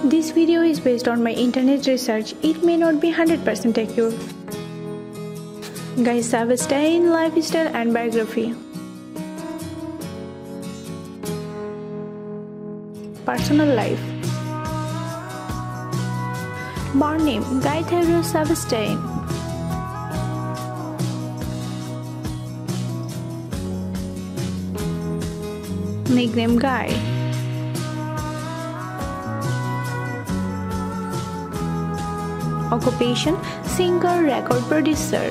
This video is based on my internet research. It may not be 100% accurate. Guy Sebastian lifestyle and biography. Personal life. Born name Guy Theodore Sebastian. Nickname Guy. Occupation singer, record producer.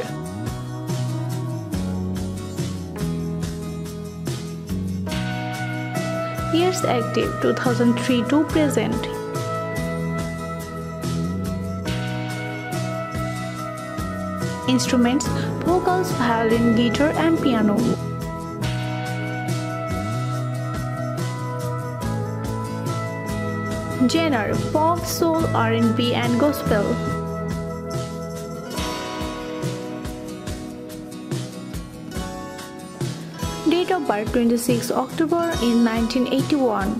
Years active 2003 to present. Instruments vocals, violin, guitar and piano. Genre pop, soul, R&B and gospel. Date of birth 26 October in 1981.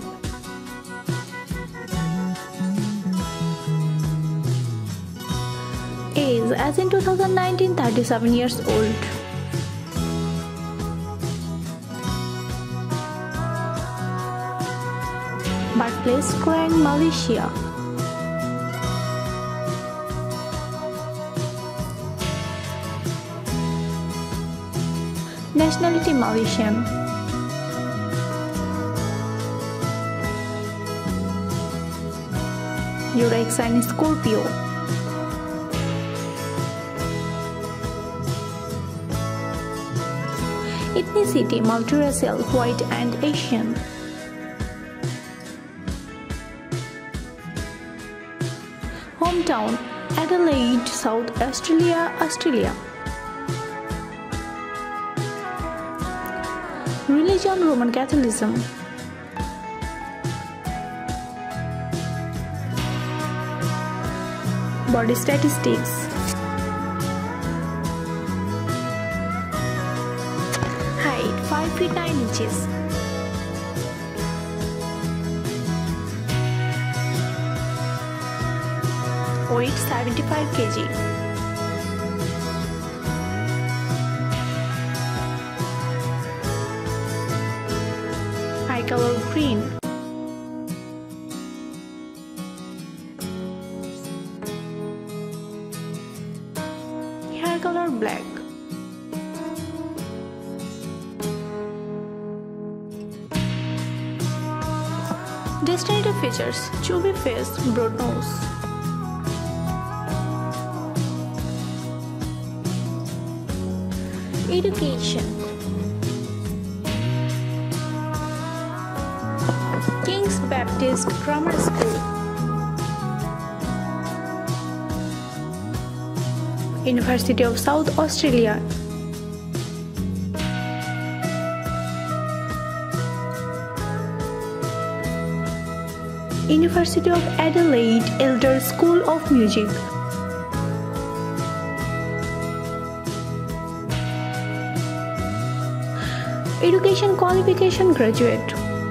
Age as in 2019 37 years old. Birthplace Klang, Malaysia. Nationality Malaysian. Zodiac sign Scorpio. Ethnicity multiracial, white and Asian. Hometown Adelaide, South Australia, Australia. Religion Roman Catholicism. Body statistics. Height 5 feet 9 inches. Weight 75 kg. Eye color green. Hair color black. Distinctive features: chubby face, broad nose. Education. King's Baptist Grammar School. University of South Australia. University of Adelaide Elder School of Music. Education qualification graduate.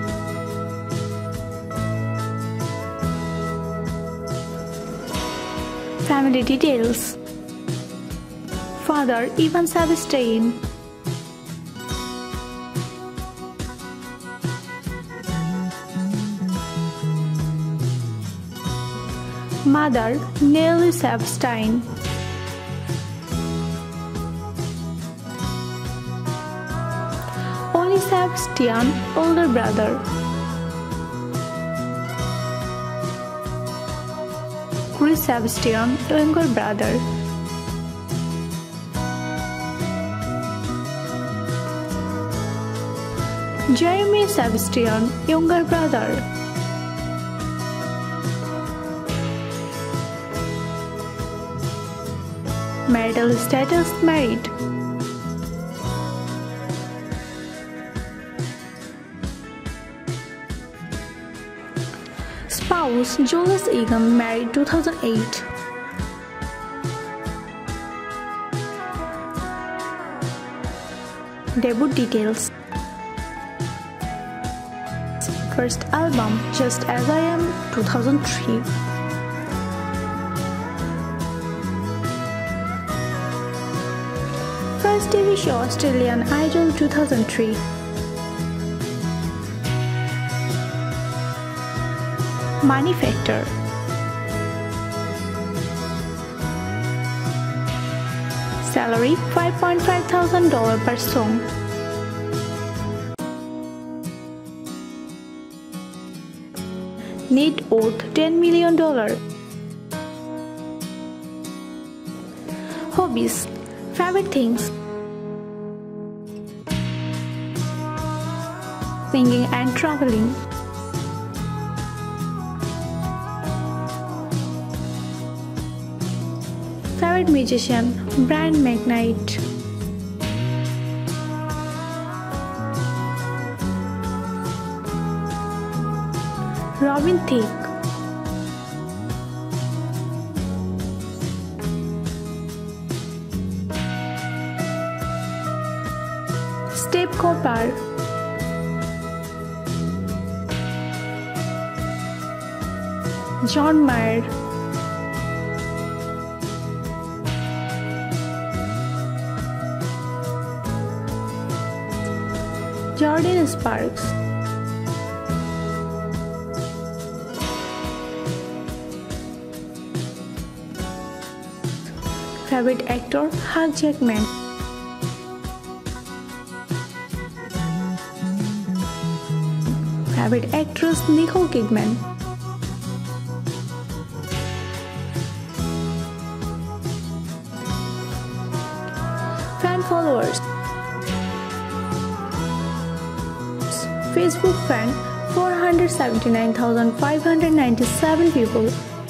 Family details. Father Ivan Sebastian. Mother Nelly Sebastian. Oli Sebastian, older brother. Chris Sebastian, younger brother. Jeremy Sebastian, younger brother. Marital status married. Spouse Julius Egan, married 2008. Debut details. first album, Just As I Am, 2003. First TV show, Australian Idol, 2003. Money Factor. Salary $5,500 per song. Net worth $10 million. Hobbies. Favorite things: singing and traveling. Favorite musician: Brian McKnight. Robin Thicke. Steve Cooper. John Mayer. Jordin Sparks. Favorite actor: Hugh Jackman. Favorite actress: Nicole Kidman. Fan followers: Facebook fan 479,597 people.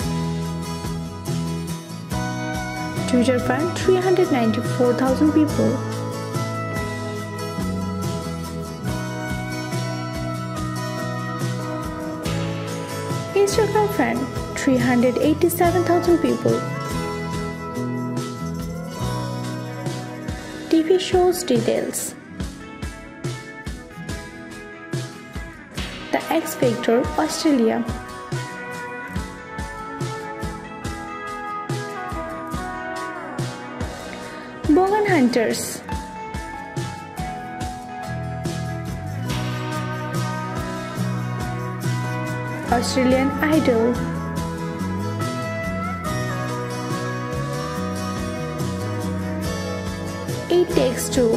Twitter fan 394,000 people. Instagram fan 387,000 people. TV shows details: The X Factor, Australia. Bogan Hunters. Australian Idol. It Takes Two.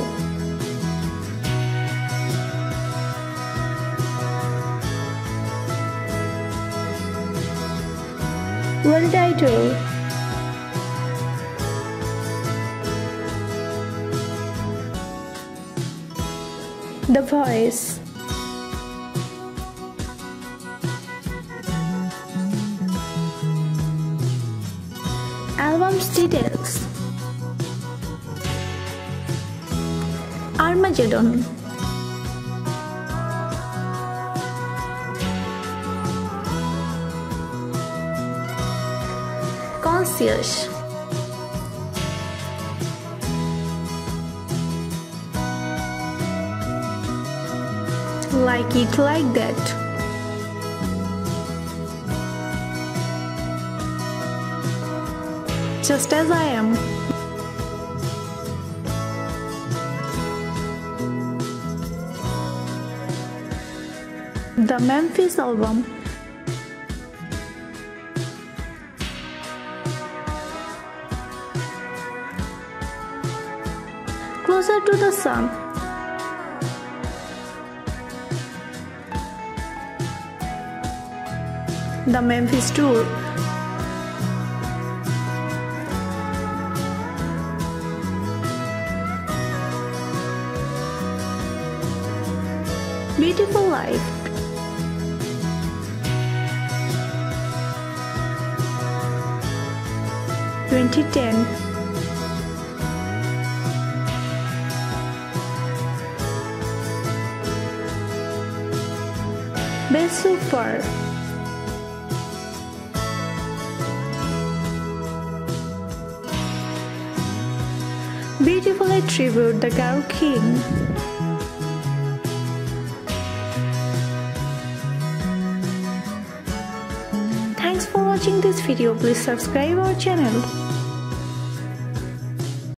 World Idol. The Voice. Albums details: Armageddon. Concierge. Like It Like That. Just As I Am. The Memphis Album. Closer to the Sun. The Memphis Tour. Beautiful Life. (2010). Best So Far. Beautifully Tribute the Carole King. watching this video, please subscribe our channel.